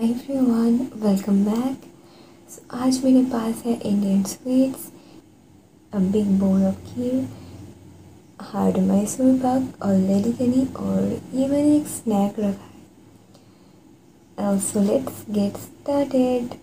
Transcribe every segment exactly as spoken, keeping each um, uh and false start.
Everyone, welcome back. सो आज मेरे पास है Indian sweets, a big bowl of kheer, hard Mysore pak और ladykeni, और ये मैंने एक स्नैक रखा है। So let's get started.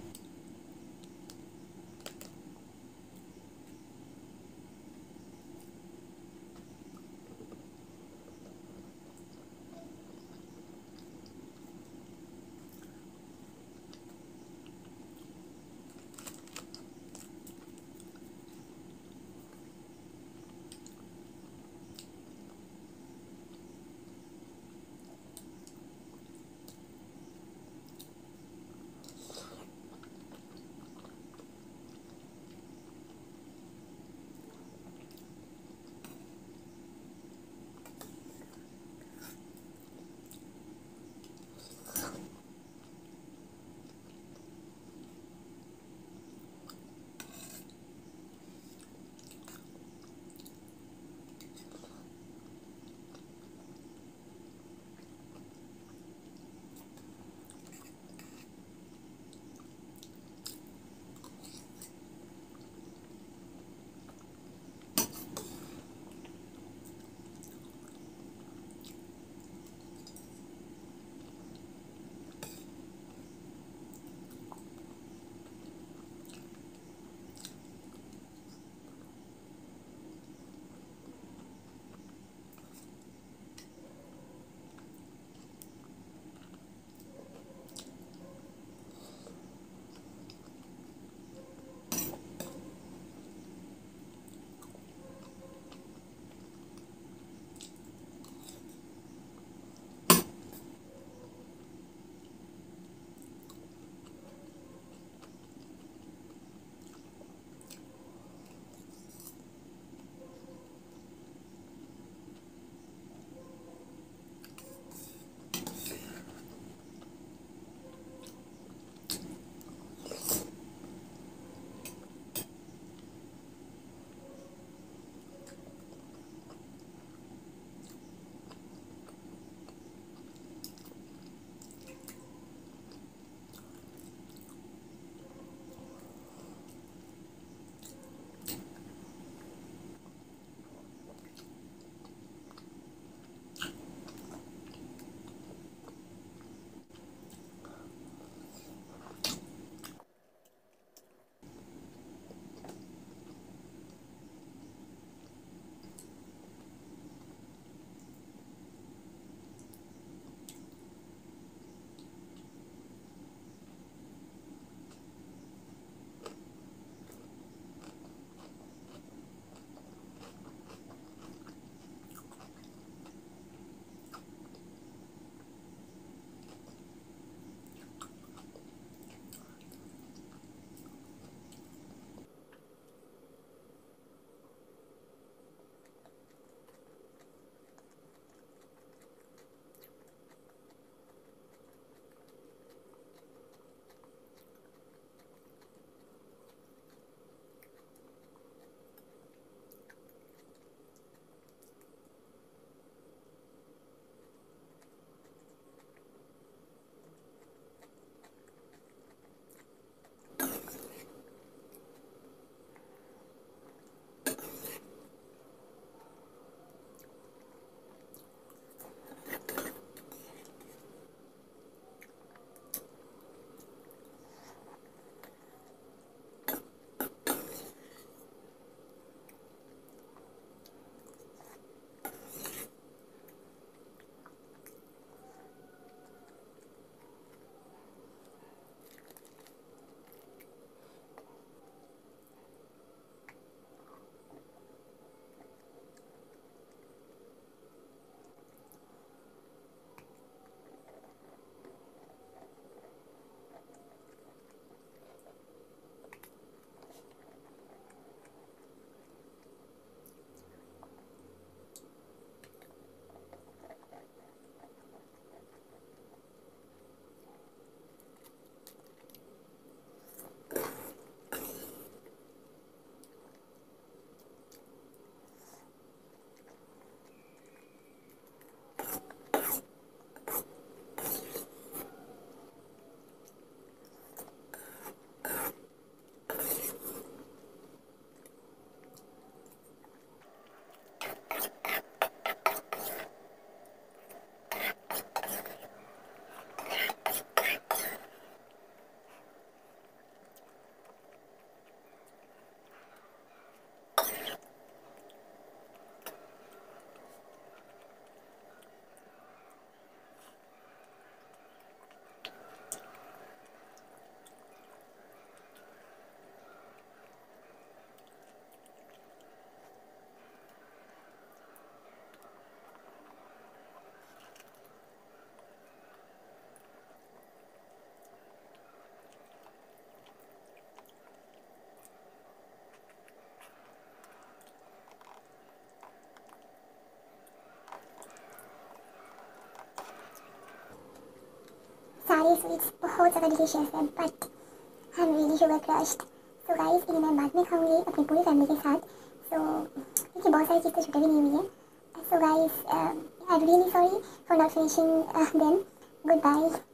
सारे स्वीट्स बहुत ज़्यादा डिलीशियस है, but I am really sugar crushed. So guys, इन्हें मैं बाद में खाऊंगी अपनी पूरी फैमिली के साथ। सो क्योंकि बहुत सारी चीज़ें छुट्टी भी नहीं हुई है। So guys, I am really sorry for not finishing them. Good bye.